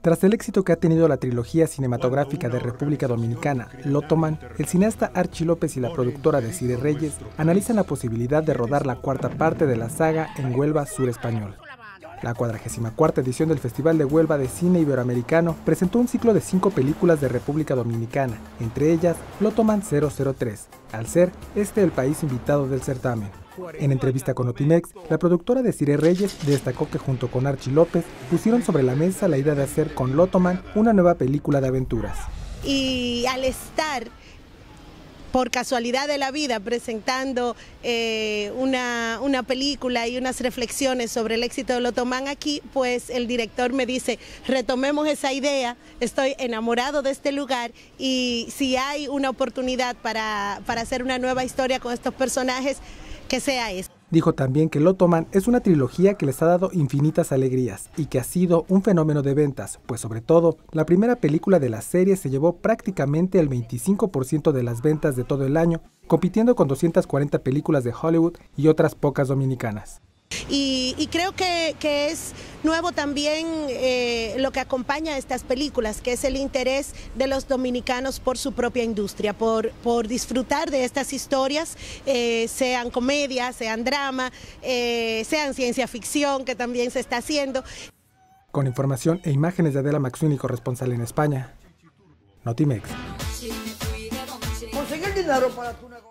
Tras el éxito que ha tenido la trilogía cinematográfica de República Dominicana, Lotoman, el cineasta Archie López y la productora Desiree Reyes analizan la posibilidad de rodar la cuarta parte de la saga en Huelva Sur Español. La 44ª edición del Festival de Huelva de Cine Iberoamericano presentó un ciclo de 5 películas de República Dominicana, entre ellas Lotoman 003, al ser este el país invitado del certamen. En entrevista con Notimex, la productora Desiree Reyes destacó que junto con Archie López pusieron sobre la mesa la idea de hacer con Lotoman una nueva película de aventuras. Y al estar por casualidad de la vida presentando una película y unas reflexiones sobre el éxito de Lotoman aquí, pues el director me dice, retomemos esa idea, estoy enamorado de este lugar y si hay una oportunidad para hacer una nueva historia con estos personajes, que sea eso. Dijo también que Lotoman es una trilogía que les ha dado infinitas alegrías y que ha sido un fenómeno de ventas, pues sobre todo, la primera película de la serie se llevó prácticamente el 25% de las ventas de todo el año, compitiendo con 240 películas de Hollywood y otras pocas dominicanas. Y creo que es nuevo también lo que acompaña a estas películas, que es el interés de los dominicanos por su propia industria, por disfrutar de estas historias, sean comedia, sean drama, sean ciencia ficción, que también se está haciendo. Con información e imágenes de Adela Maxwini, corresponsal en España, Notimex. Conseguir dinero para tu negocio.